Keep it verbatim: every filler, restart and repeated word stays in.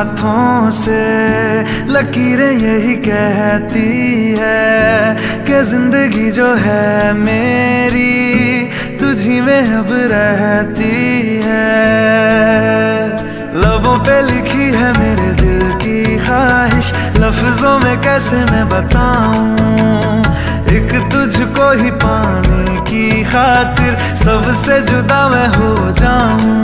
हाथों से लकीरें यही कहती है कि जिंदगी जो है मेरी तुझी में अब रहती है। लबों पे लिखी है मेरे दिल की ख्वाहिश, लफ्जों में कैसे मैं बताऊं, एक तुझको ही पाने की खातिर सबसे जुदा मैं हो जाऊं।